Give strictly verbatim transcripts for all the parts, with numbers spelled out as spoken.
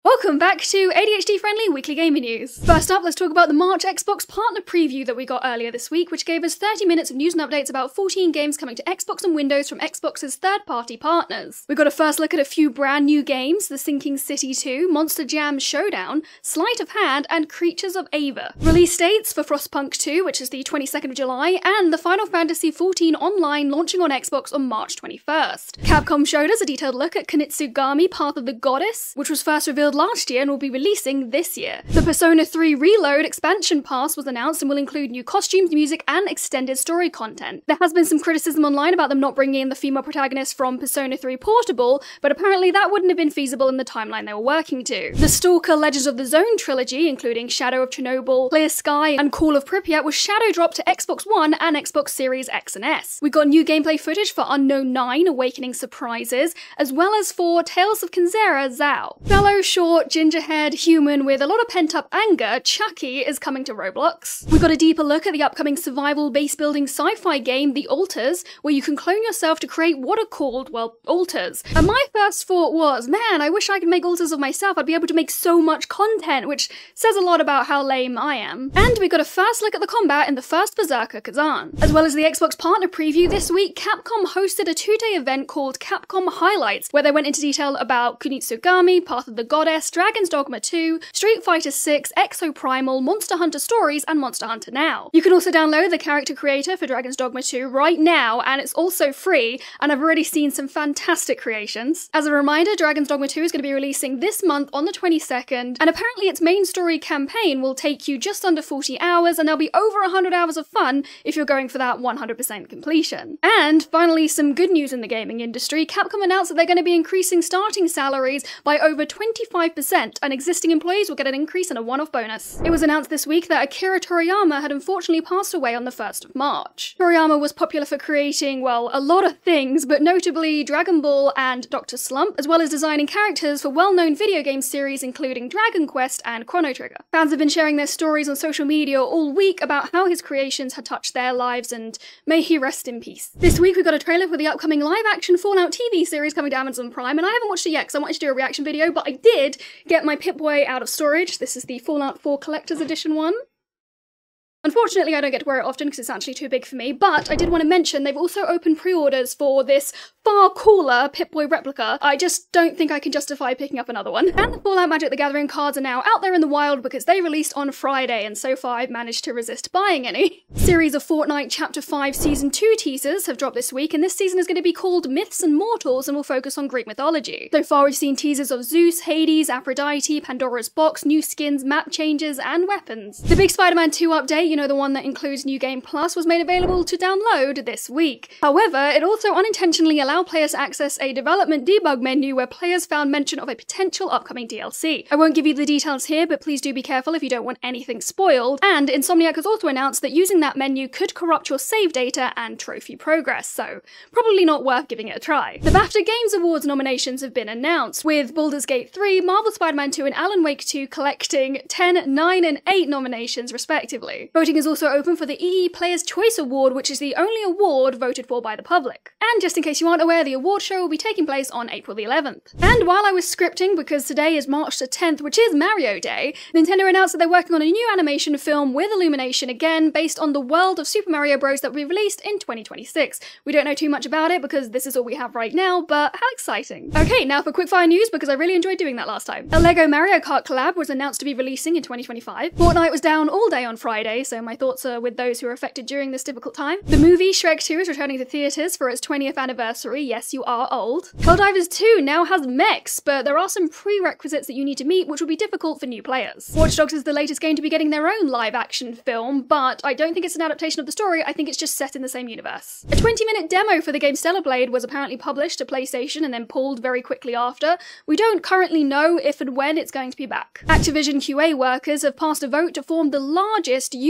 Welcome back to A D H D-friendly weekly gaming news. First up, let's talk about the March Xbox partner preview that we got earlier this week, which gave us thirty minutes of news and updates about fourteen games coming to Xbox and Windows from Xbox's third-party partners. We got a first look at a few brand new games: The Sinking City two, Monster Jam Showdown, Sleight of Hand, and Creatures of Ava. Release dates for Frostpunk two, which is the twenty-second of July, and the Final Fantasy fourteen Online launching on Xbox on March twenty-first. Capcom showed us a detailed look at Kunitsugami Path of the Goddess, which was first revealed last year and will be releasing this year. The Persona three Reload expansion pass was announced and will include new costumes, music, and extended story content. There has been some criticism online about them not bringing in the female protagonist from Persona three Portable, but apparently that wouldn't have been feasible in the timeline they were working to. The Stalker Legends of the Zone trilogy, including Shadow of Chernobyl, Clear Sky, and Call of Pripyat, was shadow dropped to Xbox One and Xbox Series X and S. We got new gameplay footage for Unknown nine Awakening Surprises, as well as for Tales of Kenzera Zao. Fellow short, ginger-haired human with a lot of pent-up anger, Chucky is coming to Roblox. We got a deeper look at the upcoming survival base-building sci-fi game, The Alters, where you can clone yourself to create what are called, well, alters. And my first thought was, man, I wish I could make alters of myself. I'd be able to make so much content, which says a lot about how lame I am. And we got a first look at the combat in the first Berserker Kazan. As well as the Xbox partner preview, this week Capcom hosted a two-day event called Capcom Highlights, where they went into detail about Kunitsugami, Path of the Goddess, Dragon's Dogma two, Street Fighter six, Exoprimal, Monster Hunter Stories, and Monster Hunter Now. You can also download the character creator for Dragon's Dogma two right now, and it's also free, and I've already seen some fantastic creations. As a reminder, Dragon's Dogma two is going to be releasing this month on the twenty-second, and apparently its main story campaign will take you just under forty hours, and there'll be over one hundred hours of fun if you're going for that one hundred percent completion. And finally, some good news in the gaming industry. Capcom announced that they're going to be increasing starting salaries by over twenty-five percent, and existing employees will get an increase and a one-off bonus. It was announced this week that Akira Toriyama had unfortunately passed away on the first of March. Toriyama was popular for creating, well, a lot of things, but notably Dragon Ball and Doctor Slump, as well as designing characters for well-known video game series including Dragon Quest and Chrono Trigger. Fans have been sharing their stories on social media all week about how his creations had touched their lives, and may he rest in peace. This week we got a trailer for the upcoming live-action Fallout T V series coming to Amazon Prime, and I haven't watched it yet because I wanted to do a reaction video, but I did get my Pip-Boy out of storage. This is the Fallout four Collector's Edition one. Unfortunately, I don't get to wear it often because it's actually too big for me, but I did want to mention they've also opened pre-orders for this far cooler Pip-Boy replica. I just don't think I can justify picking up another one. And the Fallout Magic the Gathering cards are now out there in the wild because they released on Friday, and so far I've managed to resist buying any. Series of Fortnite Chapter five Season two teasers have dropped this week, and this season is going to be called Myths and Mortals and will focus on Greek mythology. So far we've seen teasers of Zeus, Hades, Aphrodite, Pandora's Box, new skins, map changes, and weapons. The big Spider-Man two update, you know, the one that includes New Game Plus, was made available to download this week. However, it also unintentionally allowed players to access a development debug menu where players found mention of a potential upcoming D L C. I won't give you the details here, but please do be careful if you don't want anything spoiled. And Insomniac has also announced that using that menu could corrupt your save data and trophy progress, so probably not worth giving it a try. The BAFTA Games Awards nominations have been announced, with Baldur's Gate three, Marvel Spider-Man two, and Alan Wake two collecting ten, nine, and eight nominations respectively. Voting is also open for the E E Players' Choice Award, which is the only award voted for by the public. And just in case you aren't aware, the award show will be taking place on April the eleventh. And while I was scripting, because today is March the tenth, which is Mario Day, Nintendo announced that they're working on a new animation film with Illumination again, based on the world of Super Mario Bros. That will be released in twenty twenty-six. We don't know too much about it because this is all we have right now, but how exciting. Okay, now for quickfire news, because I really enjoyed doing that last time. A LEGO Mario Kart collab was announced to be releasing in twenty twenty-five. Fortnite was down all day on Friday, so my thoughts are with those who are affected during this difficult time. The movie Shrek two is returning to theatres for its twentieth anniversary. Yes, you are old. Helldivers two now has mechs, but there are some prerequisites that you need to meet, which will be difficult for new players. Watch Dogs is the latest game to be getting their own live-action film, but I don't think it's an adaptation of the story. I think it's just set in the same universe. A twenty minute demo for the game Stellar Blade was apparently published to PlayStation and then pulled very quickly after. We don't currently know if and when it's going to be back. Activision Q A workers have passed a vote to form the largest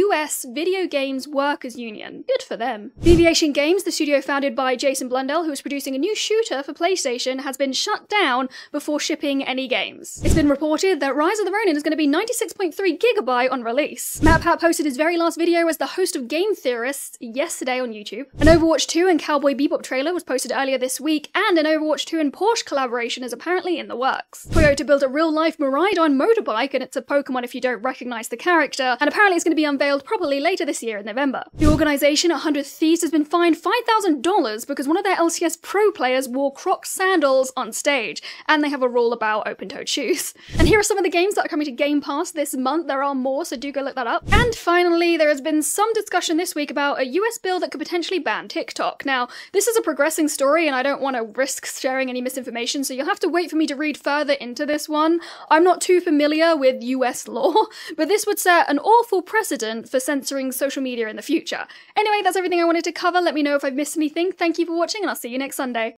U S Video Games Workers Union. Good for them. Deviation Games, the studio founded by Jason Blundell, who is producing a new shooter for PlayStation, has been shut down before shipping any games. It's been reported that Rise of the Ronin is going to be ninety-six point three gigabyte on release. MatPat posted his very last video as the host of Game Theorists yesterday on YouTube. An Overwatch two and Cowboy Bebop trailer was posted earlier this week, and an Overwatch two and Porsche collaboration is apparently in the works. Toyota built a real-life Miraidon motorbike, and it's a Pokemon if you don't recognize the character, and apparently it's going to be unveiled properly later this year in November. The organization, one hundred Thieves, has been fined five thousand dollars because one of their L C S Pro players wore Crocs sandals on stage, and they have a rule about open-toed shoes. And here are some of the games that are coming to Game Pass this month. There are more, so do go look that up. And finally, there has been some discussion this week about a U S bill that could potentially ban TikTok. Now, this is a progressing story, and I don't want to risk sharing any misinformation, so you'll have to wait for me to read further into this one. I'm not too familiar with U S law, but this would set an awful precedent for censoring social media in the future. Anyway, that's everything I wanted to cover. Let me know if I've missed anything. Thank you for watching, and I'll see you next Sunday.